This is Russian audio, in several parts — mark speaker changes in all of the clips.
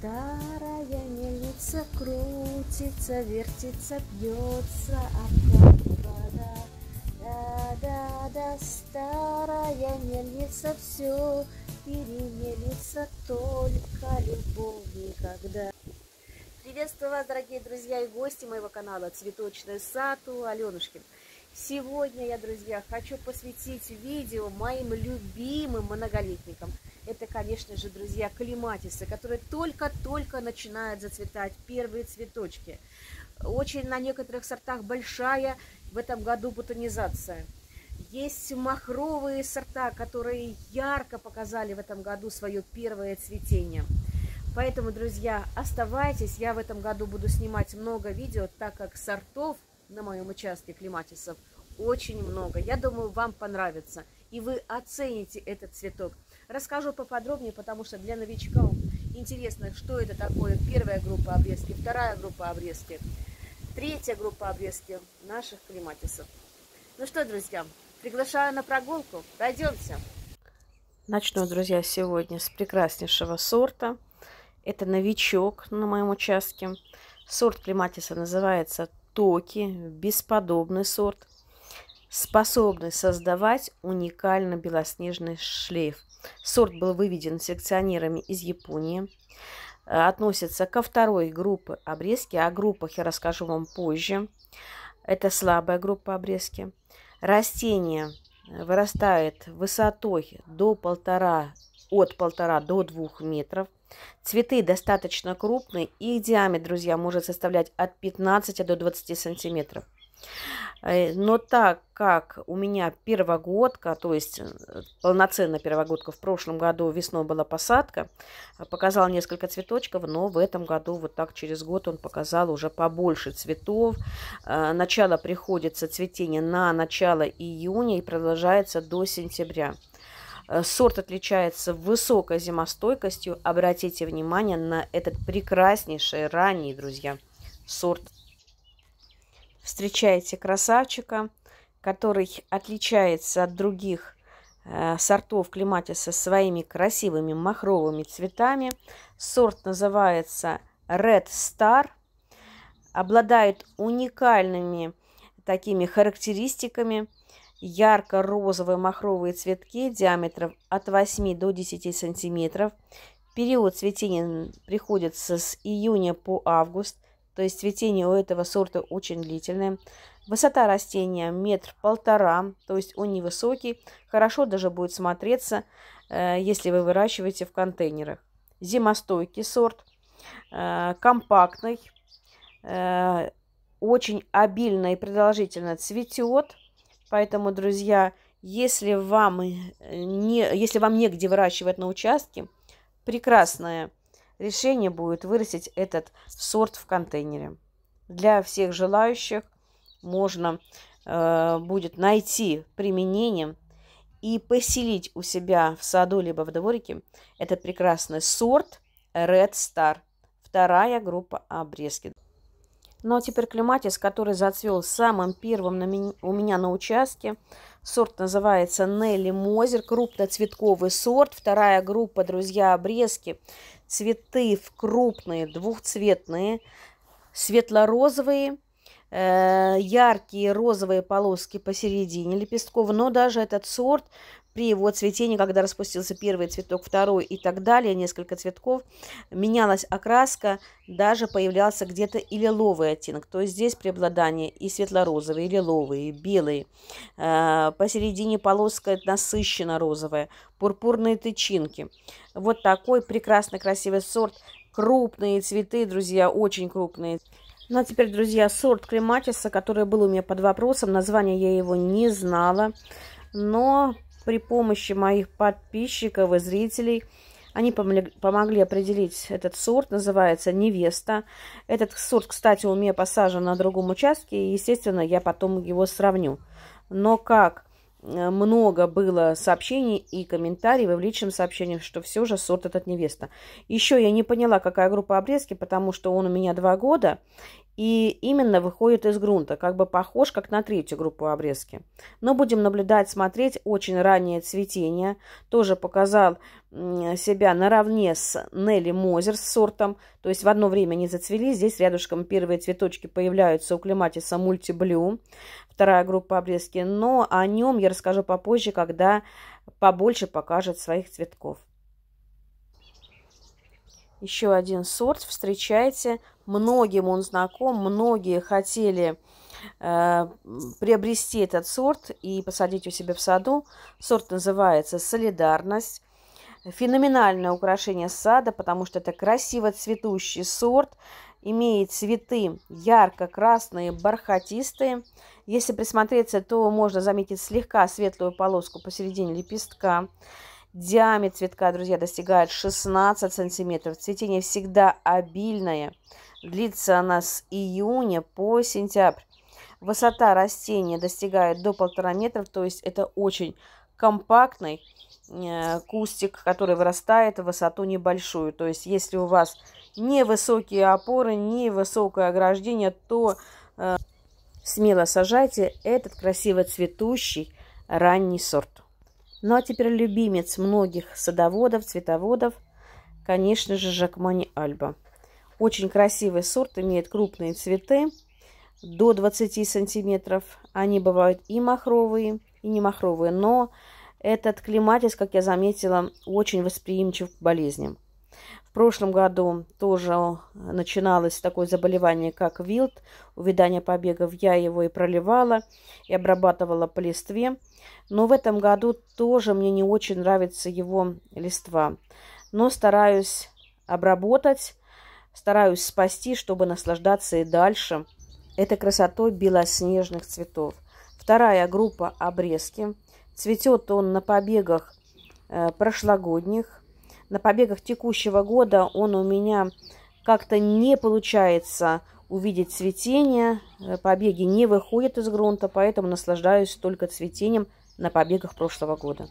Speaker 1: Старая мельница крутится, вертится, бьется, а как вода. Да-да-да, старая мельница все перемелится, только любовь никогда. Приветствую вас, дорогие друзья и гости моего канала «Цветочный сад» у Аленушки. Сегодня я, друзья, хочу посвятить видео моим любимым многолетникам. Это, конечно же, друзья, клематисы, которые только-только начинают зацветать, первые цветочки. Очень на некоторых сортах большая в этом году бутонизация. Есть махровые сорта, которые ярко показали в этом году свое первое цветение. Поэтому, друзья, оставайтесь, я в этом году буду снимать много видео, так как сортов на моем участке клематисов очень много. Я думаю, вам понравится, и вы оцените этот цветок. Расскажу поподробнее, потому что для новичков интересно, что это такое. Первая группа обрезки, вторая группа обрезки, третья группа обрезки наших клематисов. Ну что, друзья, приглашаю на прогулку. Пройдемся. Начну, друзья, сегодня с прекраснейшего сорта. Это новичок на моем участке. Сорт клематиса называется Токи. Бесподобный сорт, способный создавать уникально белоснежный шлейф. Сорт был выведен селекционерами из Японии. Относится ко второй группе обрезки. О группах я расскажу вам позже. Это слабая группа обрезки. Растение вырастает высотой от 1,5 до 2 метров. Цветы достаточно крупные. Их диаметр, друзья, может составлять от 15 до 20 сантиметров. Но так как у меня первогодка, то есть полноценная первогодка, в прошлом году весной была посадка, показал несколько цветочков, но в этом году вот так через год он показал уже побольше цветов. Начало приходится цветение на начало июня и продолжается до сентября. Сорт отличается высокой зимостойкостью. Обратите внимание на этот прекраснейший ранний, друзья, сорт. Встречаете красавчика, который отличается от других сортов клематиса своими красивыми махровыми цветами. Сорт называется Red Star. Обладает уникальными такими характеристиками. Ярко-розовые махровые цветки диаметром от 8 до 10 сантиметров. Период цветения приходится с июня по август. То есть цветение у этого сорта очень длительное. Высота растения 1,5 метра, то есть он невысокий. Хорошо даже будет смотреться, если вы выращиваете в контейнерах. Зимостойкий сорт, компактный, очень обильно и продолжительно цветет. Поэтому, друзья, если вам негде выращивать на участке, прекрасное решение будет вырастить этот сорт в контейнере. Для всех желающих можно будет найти применение и поселить у себя в саду либо в дворике этот прекрасный сорт Red Star. Вторая группа обрезки. Ну а теперь клематис, который зацвел самым первым у меня на участке. Сорт называется Нелли Мозер. Крупноцветковый сорт. Вторая группа, друзья, обрезки. Цветы крупные, двухцветные, светло-розовые, яркие розовые полоски посередине лепестков. Но даже этот сорт при его цветении, когда распустился первый цветок, второй и так далее, несколько цветков, менялась окраска, даже появлялся где-то и лиловый оттенок. То есть здесь преобладание и светло-розовые, и лиловые, и белые. Посередине полоска насыщенно розовая, пурпурные тычинки. Вот такой прекрасный красивый сорт. Крупные цветы, друзья, очень крупные. Ну а теперь, друзья, сорт клематиса, который был у меня под вопросом. Название я его не знала, но при помощи моих подписчиков и зрителей они помогли определить этот сорт. Называется Невеста. Этот сорт, кстати, у меня посажен на другом участке. И, естественно, я потом его сравню. Но как много было сообщений и комментариев в личном сообщении, что все же сорт этот Невеста. Еще я не поняла, какая группа обрезки, потому что он у меня 2 года.
Speaker 2: и именно выходит из грунта, как бы похож как на третью группу обрезки. Но будем наблюдать, смотреть. Очень раннее цветение. Тоже показал себя наравне с Нелли Мозер с сортом. То есть в одно время они зацвели. Здесь рядышком первые цветочки появляются у клематиса Multi-Blue. Вторая группа обрезки. Но о нем я расскажу попозже, когда побольше покажет своих цветков. Еще один сорт встречайте. Многим он знаком, многие хотели приобрести этот сорт и посадить у себя в саду. Сорт называется «Солидарность». Феноменальное украшение сада, потому что это красиво цветущий сорт. Имеет цветы ярко-красные, бархатистые. Если присмотреться, то можно заметить слегка светлую полоску посередине лепестка. Диаметр цветка, друзья, достигает 16 сантиметров. Цветение всегда обильное. Длится она с июня по сентябрь. Высота растения достигает до 1,5 метра. То есть это очень компактный кустик, который вырастает в высоту небольшую. То есть если у вас невысокие опоры, невысокое ограждение, то смело сажайте этот красиво цветущий ранний сорт. Ну а теперь любимец многих садоводов, цветоводов, конечно же, Жакмани Альба. Очень красивый сорт, имеет крупные цветы до 20 сантиметров. Они бывают и махровые, и не махровые, но этот клематис, как я заметила, очень восприимчив к болезням. В прошлом году тоже начиналось такое заболевание, как вилт, увядание побегов. Я его и проливала, и обрабатывала по листве. Но в этом году тоже мне не очень нравится его листва. Но стараюсь обработать, стараюсь спасти, чтобы наслаждаться и дальше этой красотой белоснежных цветов. Вторая группа обрезки. Цветет он на побегах прошлогодних. На побегах текущего года он у меня как-то не получается увидеть цветение. Побеги не выходят из грунта, поэтому наслаждаюсь только цветением на побегах прошлого года.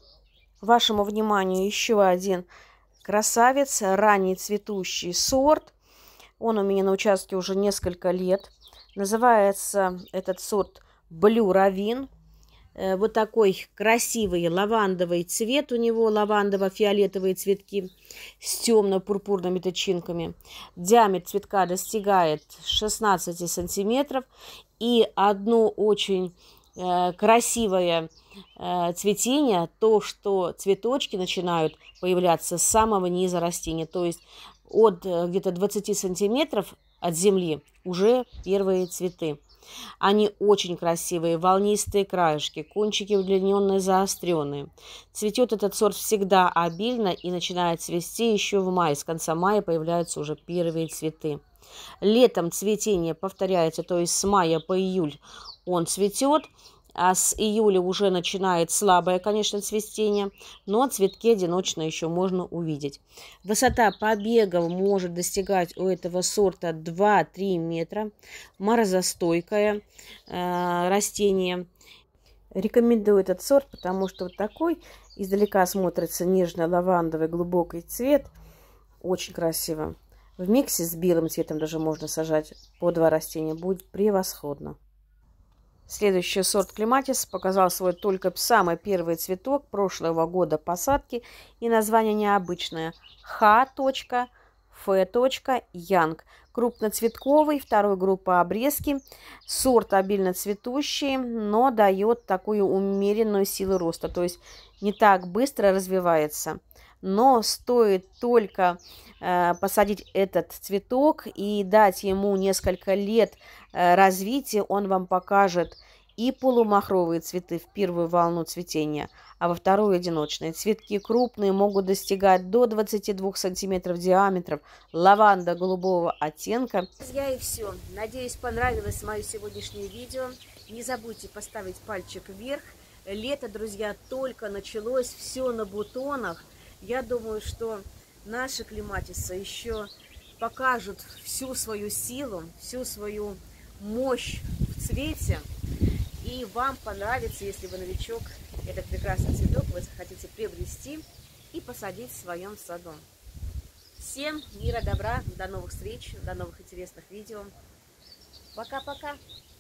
Speaker 2: Вашему вниманию еще один красавец, ранний цветущий сорт. Он у меня на участке уже несколько лет. Называется этот сорт Blue Ravine. Вот такой красивый лавандовый цвет у него, лавандово-фиолетовые цветки с темно-пурпурными тычинками. Диаметр цветка достигает 16 сантиметров. И одно очень красивое цветение, то, что цветочки начинают появляться с самого низа растения, то есть от где-то 20 сантиметров от земли уже первые цветы. Они очень красивые, волнистые краешки, кончики удлиненные, заостренные. Цветет этот сорт всегда обильно и начинает цвести еще в мае. С конца мая появляются уже первые цветы. Летом цветение повторяется, то есть с мая по июль он цветет, а с июля уже начинает слабое, конечно, цветение, но цветки одиночно еще можно увидеть. Высота побегов может достигать у этого сорта 2-3 метра. Морозостойкое растение. Рекомендую этот сорт, потому что вот такой издалека смотрится нежно-лавандовый глубокий цвет. Очень красиво. В миксе с белым цветом даже можно сажать по 2 растения. Будет превосходно. Следующий сорт клематис показал свой только самый первый цветок прошлого года посадки. И название необычное. Х.Ф. Янг. Крупноцветковый, второй группы обрезки. Сорт обильно цветущий, но дает такую умеренную силу роста. То есть не так быстро развивается. Но стоит только посадить этот цветок и дать ему несколько лет развития, он вам покажет и полумахровые цветы в первую волну цветения, а во вторую одиночные. Цветки крупные, могут достигать до 22 сантиметров диаметров, лаванда голубого оттенка.
Speaker 1: Друзья, и все. Надеюсь, понравилось мое сегодняшнее видео. Не забудьте поставить пальчик вверх. Лето, друзья, только началось, все на бутонах. Я думаю, что наши клематисы еще покажут всю свою силу, всю свою мощь в цвете. И вам понравится, если вы новичок, этот прекрасный цветок вы захотите приобрести и посадить в своем саду. Всем мира, добра, до новых встреч, до новых интересных видео. Пока-пока.